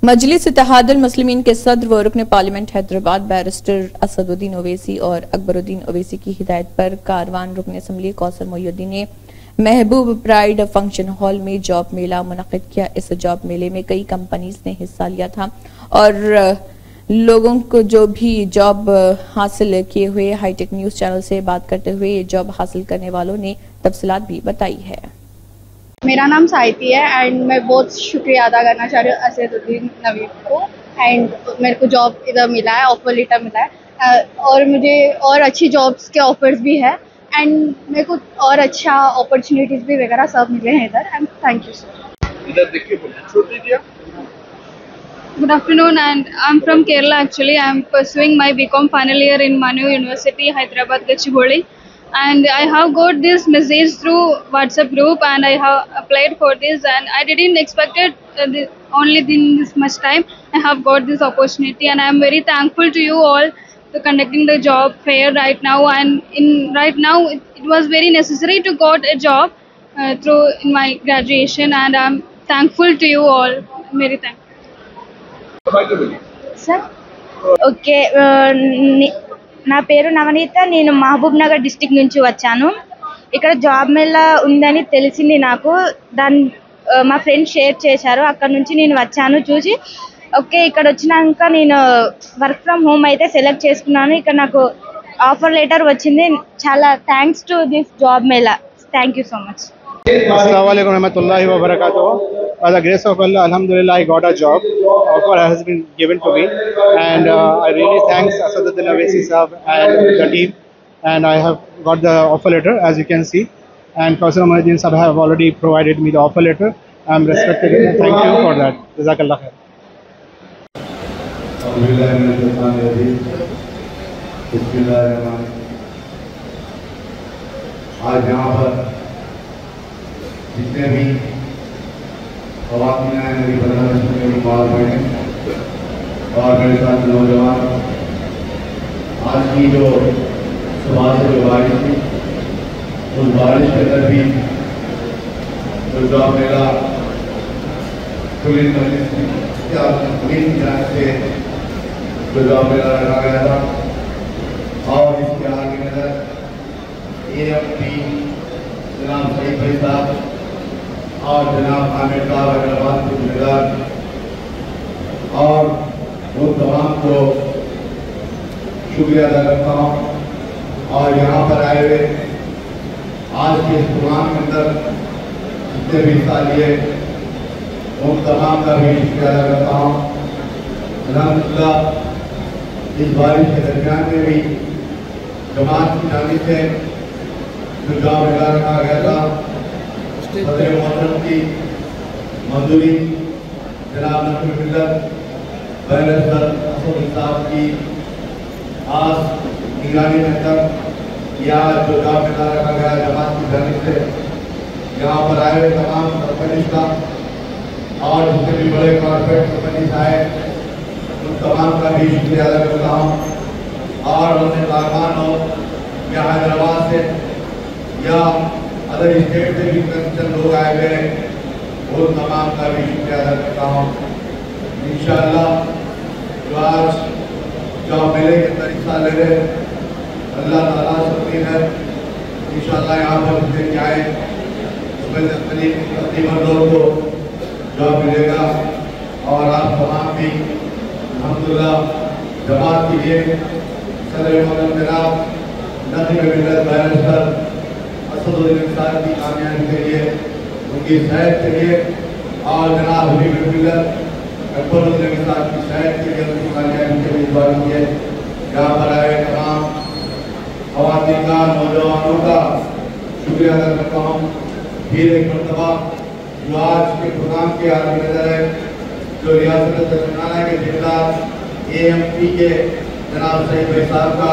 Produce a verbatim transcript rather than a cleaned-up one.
मजलिस इत्तेहादुल मुस्लिमीन के सदर व रुकन पार्लियामेंट हैदराबाद बैरिस्टर असदुद्दीन ओवैसी और अकबरुद्दीन ओवैसी की हिदायत पर कारवान रुकन असम्बली कौसर मोहिउद्दीन ने महबूब प्राइड फंक्शन हॉल में जॉब मेला मुनक्किद किया। इस जॉब मेले में कई कंपनीज ने हिस्सा लिया था और लोगों को जो भी जॉब हासिल किए हुए हाईटेक न्यूज चैनल से बात करते हुए ये जॉब हासिल करने वालों ने तफसीलात भी बताई है। मेरा नाम साहिती है एंड मैं बहुत शुक्रिया अदा करना चाह रही हूँ असदुद्दीन नवीद को। एंड मेरे को जॉब इधर मिला है, ऑफर लेटर मिला है और मुझे और अच्छी जॉब्स के ऑफर्स भी है एंड मेरे को और अच्छा अपॉर्चुनिटीज भी वगैरह सब मिले हैं इधर। And thank you sir. इधर देखिए। Good afternoon, and I'm from Kerala actually. I'm pursuing my B Com final year in Manu University, Hyderabad, Gachibowli. And I have got this message through WhatsApp group and I have applied for this and I didn't expect it uh, the, only in this much time. I have got this opportunity and I am very thankful to you all for conducting the job fair right now. And in right now it, it was very necessary to got a job uh, through in my graduation and I'm thankful to you all. Very thankful. Sir okay, నా పేరు నవనీత. నేను Mahabub Nagar district నుంచి వచ్చాను. ఇక్కడ job Mela ఉందని తెలిసింది నాకు. దాని మా ఫ్రెండ్ షేర్ చేశారు. అక్కడ నుంచి నేను వచ్చాను చూసి ఓకే ఇక్కడ వచ్చినాక నేను వర్క్ ఫ్రమ్ హోమ్ అయితే సెలెక్ట్ చేసుకున్నాను. ఇక్కడ నాకు ఆఫర్ లెటర్ వచ్చింది. చాలా thanks to this job mela. Thank you so much. Assalamu alaikum warahmatullahi wabarakatuh. By the grace of Allah, alhamdulillah, I got a job. Offer has been given to me, and uh, I really thanks Assaduddin Owaisi sahab and the team. And I have got the offer letter, as you can see. And Kausar Mohiuddin sahab have already provided me the offer letter. I am respected and thank you for that. Jazakallah khair. आज यहाँ पर जितने भी ख़वातीन हैं मेरी बहन मेरी माँ बहन और मेरे साथ नौजवान, आज की जो सुबह से जो बारिश थी उस बारिश के अंदर भी जो जॉब मेला पुलिस पुलिस की जान से जो जॉब मेला रखा गया था और इसके आगे नजर ए एम पी जनाब सईद भाई साहब और जनाब आमिर साहब हैदराबाद के जिम्मेदार और वो तमाम को शुक्रिया अदा करता हूँ। और यहाँ पर आए हुए आज के इस प्रोग्राम के अंदर जितने भी हिस्सा लिए उन तमाम का भी शुक्रिया अदा करता हूँ। अल्हम्दुलिल्लाह इस बारिश के दरमियान में भी जमात की जानिब से जो जॉब मेला रखा गया था सदर मोहतरम की मंजूरी जनाब नकल मिल्लत बैरिस्टर असदुद्दीन साहब की आज निगरानी में तक यह जो जॉब मेला रखा गया जमात की जानिब से यहाँ पर आए हुए तमाम कंपनीज का और जितने भी बड़े कॉर्पोरेट कंपनीज आए उन तमाम का भी शुक्रिया अदा करता हूँ। और उन्हें कारवान हो या हैदराबाद से या अदर स्टेट से भी कंसर्न लोग आए हुए हैं वो तमाम का भी शुक्रिया अदा करता हूँ। इंशाअल्लाह जो आज जॉब मेले के अंदर हिस्सा ले रहे अल्लाह ताला सबकी है। इंशाअल्लाह यहाँ पर जितने भी आए उसमें तकरीबन लोगों को जॉब मिलेगा और आप तमाम भी अल्हम्दुलिल्लाह जमात के लिए सदर मोहतरम जनाब नक़ीब मिल्लत बैरिस्टर असदुद्दीन साहब की कामयाबी के लिए उनकी सेहत के लिए और जनाब हबीब मिल्लत अकबरुद्दीन साहब की सेहत के लिए उनकी कामयाबी के लिए दुआ कीजिए। यहाँ पर आए तमाम ख़वातीन का नौजवानों का शुक्रिया अदा करता हूँ। फिर एक मरतबा जो आज के प्रोग्राम के आगे नजर है जो रियासत तेलंगाना के जिम्मेदार ए एम पी के जनाब सईद भाई साहब का